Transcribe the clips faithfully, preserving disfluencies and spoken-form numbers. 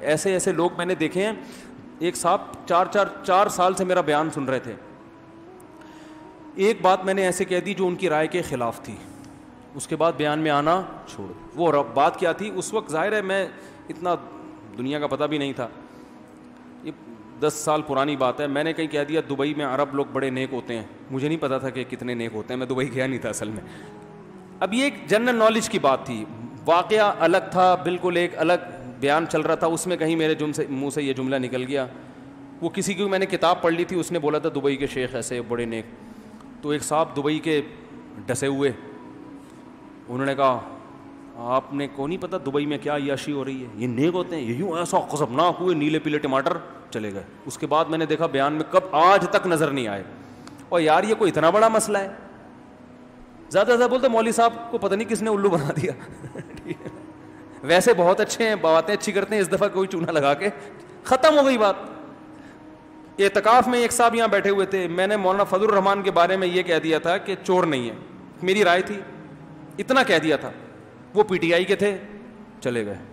ایسے ایسے لوگ میں نے دیکھے ہیں. ایک صاحب چار چار چار سال سے میرا بیان سن رہے تھے, ایک بات میں نے ایسے کہہ دی جو ان کی رائے کے خلاف تھی, اس کے بعد بیان میں آنا چھوڑ. وہ بات کیا تھی اس وقت؟ ظاہر ہے میں اتنا دنیا کا پتہ بھی نہیں تھا, یہ دس سال پرانی بات ہے. میں نے کہیں کہہ دیا دبئی میں عرب لوگ بڑے نیک ہوتے ہیں. مجھے نہیں پتا تھا کہ کتنے نیک ہوتے ہیں, میں دبئی گیا نہیں تھا اصل میں. اب یہ ایک جنرل نالج کی بات تھی, واقعہ الگ تھا بالکل, ایک الگ بیان چل رہا تھا, اس میں کہیں میرے سے منہ سے یہ جملہ نکل گیا. وہ کسی کی میں نے کتاب پڑھ لی تھی, اس نے بولا تھا دبئی کے شیخ ایسے بڑے نیک. تو ایک صاحب دبئی کے ڈسے ہوئے, انہوں نے کہا آپ نے کو نہیں پتا دبئی میں کیا عیاشی ہو رہی ہے, یہ نیک ہوتے ہیں, یہ یوں ایسا خطرناک ہوئے, نیلے پیلے ٹماٹر, چلے گئے. اس کے بعد میں نے دیکھا بیان میں کب آج تک نظر نہیں آئے. اور یار یہ کوئی اتنا بڑا مسئلہ ہے؟ زیادہ زیادہ بولتے مولوی صاحب کو پتہ نہیں کس نے الو بنا دیا. ویسے بہت اچھے ہیں, باتیں اچھی کرتے ہیں, اس دفعہ کوئی چونا لگا کے ختم ہو گئی بات. اعتکاف میں ایک صاحب یہاں بیٹھے ہوئے تھے, میں نے مولانا فضل الرحمان کے بارے میں یہ کہہ دیا تھا کہ چور نہیں ہے, میری رائے تھی, اتنا کہہ دیا تھا. وہ پی ٹی آئی کے تھے, چلے گئے.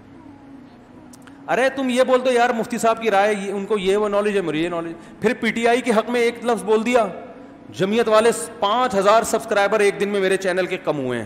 ارے تم یہ بول دو یار مفتی صاحب کی رائے, ان کو یہ وہ نالج ہے, مجھے یہ نالج. پھر پی ٹی آئی کے حق میں ایک لفظ بول دیا, جمعیت والے پانچ ہزار سبسکرائبر ایک دن میں میرے چینل کے کم ہوئے ہیں.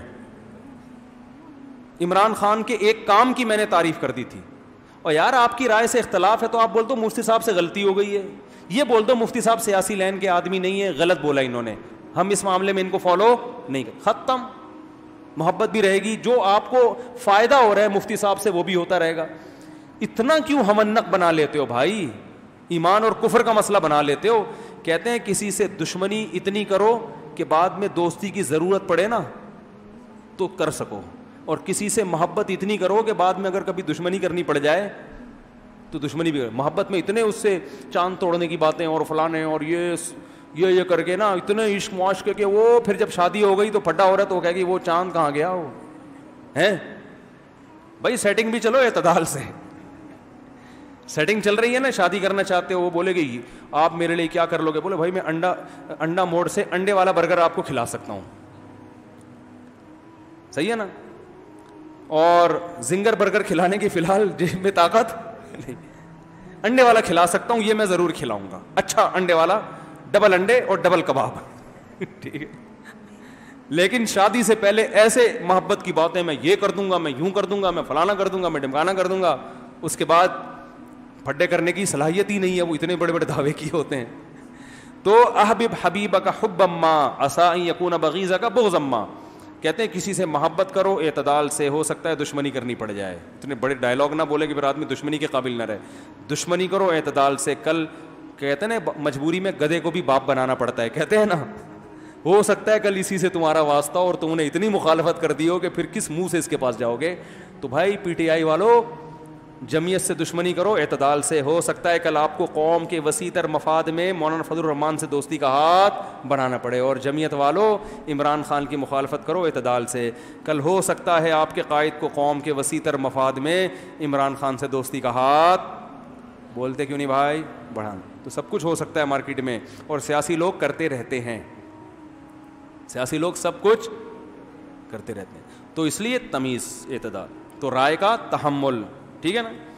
عمران خان کے ایک کام کی میں نے تعریف کر دی تھی. اور یار آپ کی رائے سے اختلاف ہے تو آپ بول دو مفتی صاحب سے غلطی ہو گئی ہے, یہ بول دو مفتی صاحب سیاسی لین کے آدمی نہیں ہے, غلط بولا انہوں نے, ہم اس معاملے میں ان کو فالو نہیں کریں. ختم. محبت بھی رہے گی, جو آپ کو فائدہ ہو رہا ہے مفتی صاحب سے وہ بھی ہوتا رہے گا. اتنا کیوں ہمنک بنا لیتے ہو بھائی, ایمان اور کفر کا مسئلہ بنا لیتے ہو. کہتے ہیں کسی سے دشمنی اتنی کرو کہ بعد میں دوستی کی ضرورت پڑے نا تو کر سکو, اور کسی سے محبت اتنی کرو کہ بعد میں اگر کبھی دشمنی کرنی پڑ جائے تو دشمنی بھی. محبت میں اتنے اس سے چاند توڑنے کی باتیں اور فلانے اور یہ یہ یہ کر کے نا, اتنے عشق معاشقے کے, وہ پھر جب شادی ہو گئی تو پھڈا ہو رہا ہے تو وہ کہے گی وہ چاند کہاں گیا وہ ہے. بھائی سیٹنگ بھی چلو اعتدال سے, سیٹنگ چل رہی ہے نا, شادی کرنا چاہتے ہو, وہ بولے گی آپ میرے لیے کیا کر لو گے, بولے بھائی میں انڈا انڈا موڑ سے انڈے والا برگر آپ کو کھلا سکتا ہوں, صحیح ہے نا, اور زنگر برگر کھلانے کی فی الحال جیب میں طاقت نہیں, انڈے والا کھلا سکتا ہوں, یہ میں ضرور کھلاؤں گا. اچھا انڈے والا, ڈبل انڈے اور ڈبل کباب, ٹھیک ہے. لیکن شادی سے پہلے ایسے محبت کی باتیں, میں یہ کر دوں گا, میں یوں کر دوں گا, میں فلانا کر دوں گا, میں ڈمکانا کر دوں گا. اس کے بعد پھڈے کرنے کی صلاحیت ہی نہیں ہے, وہ اتنے بڑے بڑے دعوے کیے ہوتے ہیں. تو احبب حبیبک حبا ما عسى ان یکون بغیضک بغضا ما, کہتے ہیں کسی سے محبت کرو اعتدال سے, ہو سکتا ہے دشمنی کرنی پڑ جائے. اتنے بڑے ڈائلاگ نہ بولے کہ پھر آدمی دشمنی کے قابل نہ رہے. دشمنی کرو اعتدال سے. کل کہتے ہیں نا مجبوری میں گدھے کو بھی باپ بنانا پڑتا ہے, کہتے ہیں نا, ہو سکتا ہے کل اسی سے تمہارا واسطہ اور تم نے اتنی مخالفت کر دی ہو کہ پھر کس منہ سے اس کے پاس جاؤ گے. تو بھائی پی ٹی آئی والو, جمعیت سے دشمنی کرو اعتدال سے. ہو سکتا ہے کل آپ کو قوم کے وسیع تر مفاد میں مولانا فضل الرحمان سے دوستی کا ہاتھ بنانا پڑے, اور جمعیت والو عمران خان کی مخالفت کرو اعتدال سے. کل ہو سکتا ہے آپ کے قائد کو قوم کے وسیع تر مفاد میں عمران خان سے دوستی کا ہاتھ, بولتے کیوں نہیں بھائی, بڑھانا. تو سب کچھ ہو سکتا ہے مارکیٹ میں, اور سیاسی لوگ کرتے رہتے ہیں, سیاسی لوگ سب کچھ کرتے رہتے ہیں. تو اس لیے تمیز, اعتدال. تو رائے کا تحمل, ٹھیک ہے نا.